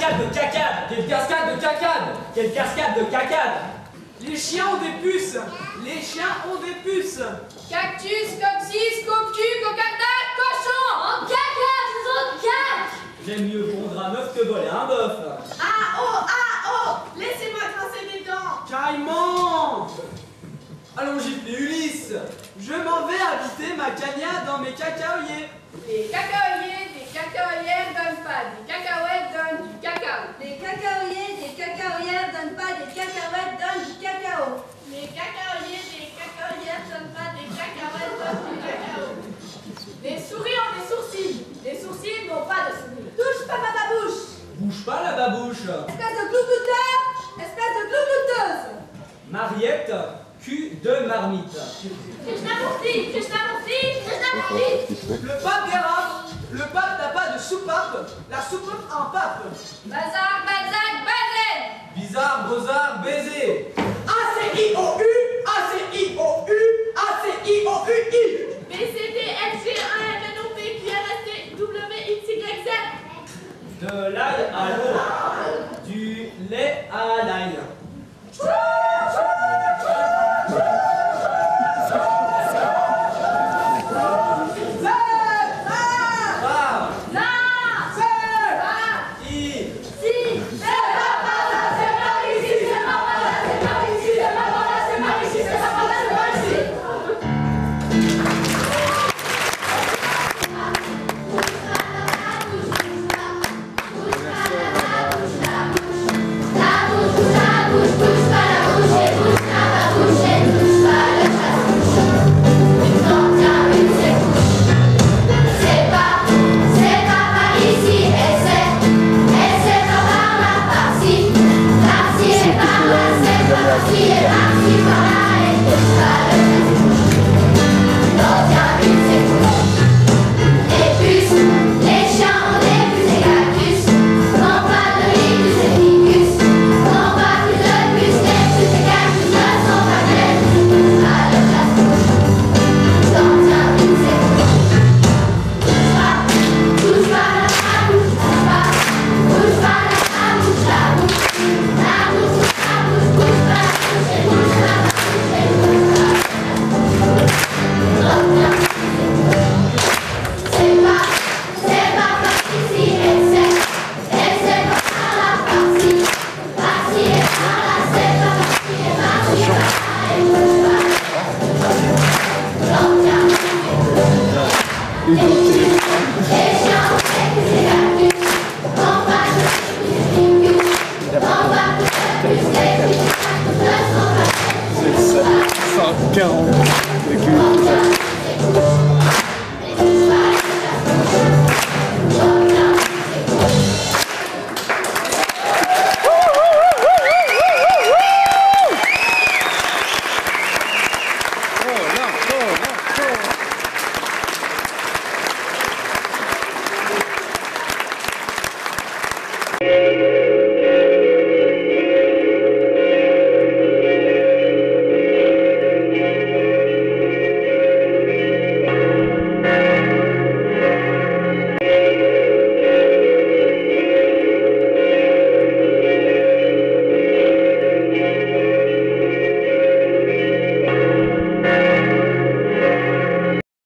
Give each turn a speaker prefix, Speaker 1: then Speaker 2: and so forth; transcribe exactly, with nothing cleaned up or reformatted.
Speaker 1: cascade de cacade.
Speaker 2: Quelle cascade de cacade.
Speaker 1: Quelle cascade de cacade.
Speaker 3: Les chiens ont des puces. Les chiens ont des puces.
Speaker 4: Cactus, coccyx, cocu, cocardate, cochon. En caca, ce sont quatre.
Speaker 1: J'aime mieux pondre un œuf que voler un bœuf.
Speaker 5: Ah oh, ah oh, laissez-moi grincer des dents.
Speaker 3: Caïman. Allons gifler Ulysse. Je m'en vais habiter ma cagna dans mes cacaoyers.
Speaker 4: Les cacaoyers, des cacaoyères donnent pas des cacahuètes, donnent du cacao.
Speaker 5: Les cacaoyers, des cacaoyères donnent pas des cacahuètes, donnent du cacao.
Speaker 4: Les cacaoyers, des cacaoyères donnent pas des cacahuètes, donnent du cacao. Les souris ont des sourcils. Les sourcils n'ont pas de souris.
Speaker 5: Touche pas ma babouche.
Speaker 1: Bouge pas la babouche.
Speaker 5: Espèce de glouglouteur, espèce de glouglouteuse.
Speaker 1: Mariette, cul de marmite.
Speaker 4: Krishnamurti, Krishnamurti, Krishnamurti.
Speaker 3: Le pape dérape. Le pape n'a pas de soupape. La soupape en pape.
Speaker 4: Bazar, Balzac, Bazel.
Speaker 1: Bizarre, beaux-arts, baiser.
Speaker 3: A C I O U, A C I O U, A C I O U I.
Speaker 4: B C D F G un M N O P Q R S T W X Y Z.
Speaker 1: De l'ail à l'eau. Du lait à l'ail.